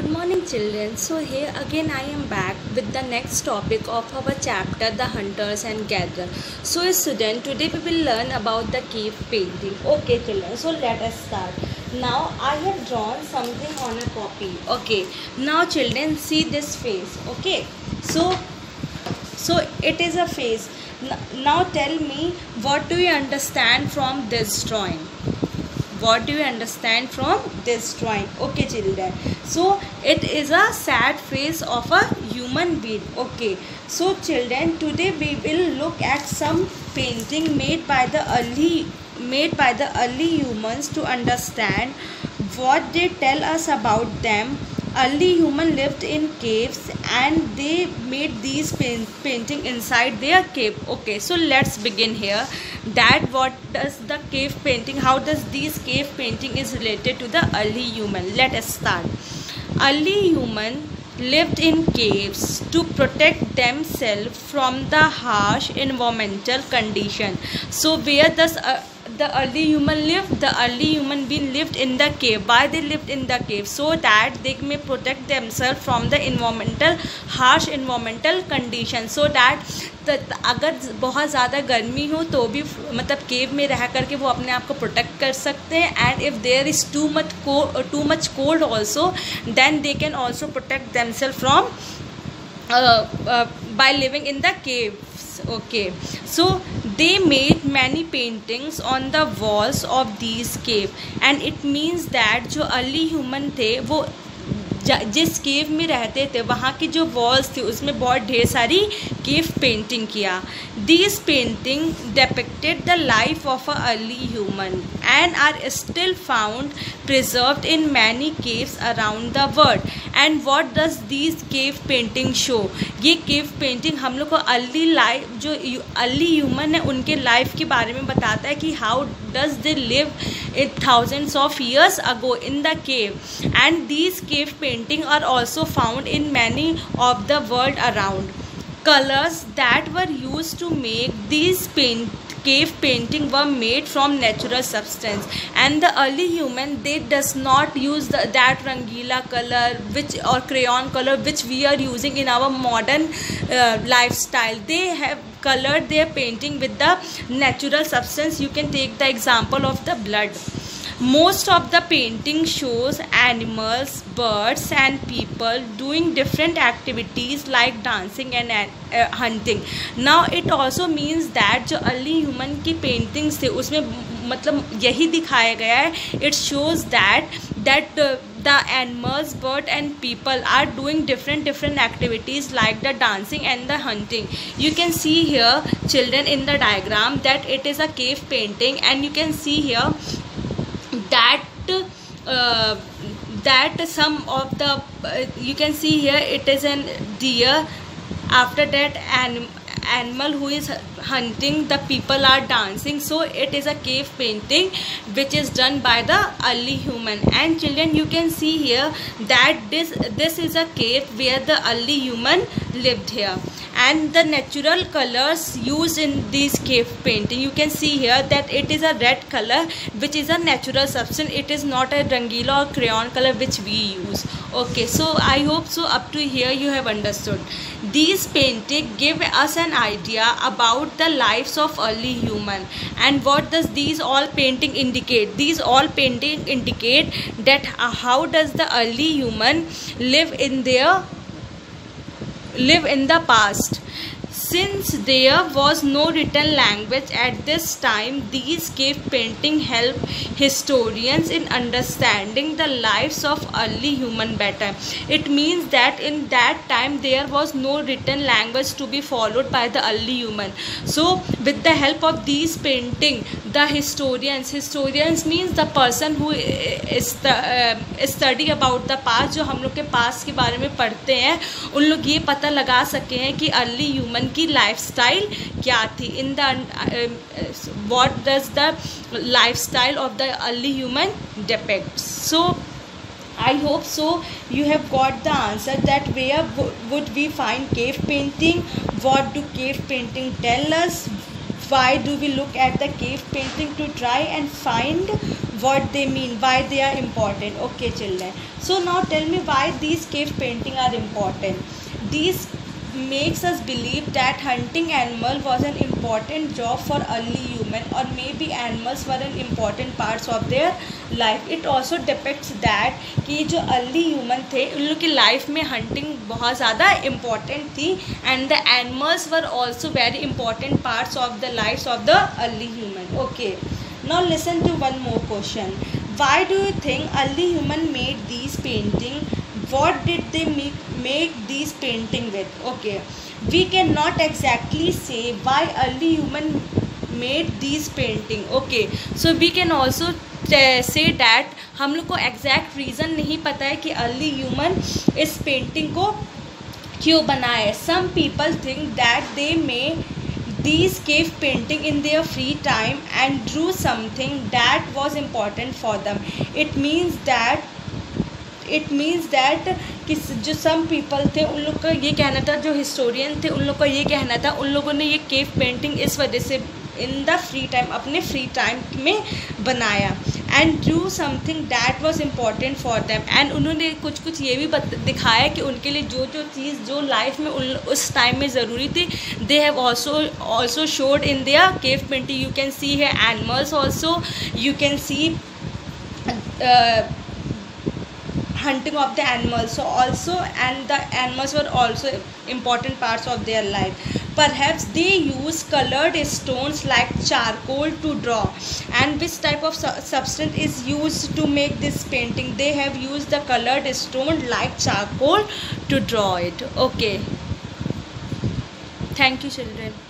Good morning children. So here again I am back with the next topic of our chapter, the hunters and gatherers. So student, today we will learn about the cave painting. Okay children, so let us start. Now I have drawn something on a copy. Okay, now children see this face. Okay, so it is a face. Now tell me, what do you understand from this drawing? What do you understand from this drawing? Okay children, so it is a sad face of a human being. Okay, so children, today we will look at some painting made by the early humans to understand what they tell us about them. Early human lived in caves and they made these painting inside their cave. Okay, so let's begin here. That what does the cave painting, how does this cave painting is related to the early human? Let us start. Early human lived in caves to protect themselves from the harsh environmental condition. So where does the early human lived? The early human being lived in the cave. Why they lived in the cave? So that they may protect themselves from the harsh environmental condition. So that अगर बहुत ज़्यादा गर्मी हो तो भी मतलब केव में रह करके वो अपने आप को प्रोटेक्ट कर सकते हैं. And if there is too much cold also, then they can also protect themself from by living in the caves. Okay, so they made many paintings on the walls of these cave, and it means that जो early human थे वो जिस केव में रहते थे वहाँ की जो वॉल्स थी उसमें बहुत ढेर सारी केव पेंटिंग किया. These painting depicted the life of a early human and are still found preserved in many caves around the world. And what does these cave painting show? ये केव पेंटिंग हम लोग को early life, जो early human है उनके life के बारे में बताता है कि how does they live in thousands of years ago in the cave. And these cave painting are also found in many of the world around. Colors that were used to make these cave painting were made from natural substance, and the early human, they does not use that rangila color or crayon color which we are using in our modern lifestyle. They have colored their painting with the natural substance. You can take the example of the blood. Most of the painting shows animals, birds and people doing different activities like dancing and hunting. Now it also means that जो early human की paintings थे उसमें मतलब यही दिखाया गया है. It shows that the animals, bird and people are doing different activities like the dancing and the hunting. You can see here children in the diagram that it is a cave painting, and you can see here that some of the you can see here it is an deer. After that animal who is hunting, the people are dancing. So it is a cave painting which is done by the early human. And children, you can see here that this is a cave where the early human lived here. And the natural colors used in these cave painting, you can see here that it is a red color which is a natural substance. It is not a rangila or crayon color which we use. Okay, so I hope so up to here you have understood. These paintings give us an idea about the lives of early human. And what does these all painting indicate? These all painting indicate that how does the early human live in the past. Since there was no written language at this time, these cave paintings help historians in understanding the lives of early human better. It means that in that time there was no written language to be followed by the early human. So with the help of these painting, the historians means the person who is study about the past, जो हम लोग के past के बारे में पढ़ते हैं, उन लोग ये पता लगा सके हैं कि early human की लाइफस्टाइल क्या थी. In the what does the lifestyle of the early human depict. So I hope so you have got the answer that where would we find cave painting, what do cave painting tell us, why do we look at the cave painting? To try and find what they mean, why they are important. Okay children, so now tell me why these cave painting are important. These makes us believe that hunting animal was an important job for early human, or maybe animals were an important parts of their life. It also depicts that कि जो early human थे उन लोग की life में hunting बहुत ज़्यादा important थी, and the animals were also very important parts of the lives of the early human. Okay, now listen to one more question. Why do you think early human made these painting? What did they make these painting with? Okay, we cannot exactly say why early human made these painting. Okay, so we can also say that हम लोग को exact reason नहीं पता है कि early human इस painting को क्यों बनाए. Some people think that they made these cave painting in their free time and drew something that was important for them. It means that कि जो सम पीपल थे उन लोग का ये कहना था, जो हिस्टोरियन थे उन लोग का ये कहना था, उन लोगों ने ये केव पेंटिंग इस वजह से इन द फ्री टाइम, अपने फ्री टाइम में बनाया. And drew something that was important for them. And उन्होंने कुछ ये भी दिखाया कि उनके लिए जो चीज़ जो लाइफ में उस टाइम में ज़रूरी थी, they have also showed in their cave painting. You can see है animals also, you can see hunting of the animals so also, and the animals were also important parts of their life. Perhaps they use colored stones like charcoal to draw. And which type of substance is used to make this painting? They have used the colored stone like charcoal to draw it. Okay, thank you children.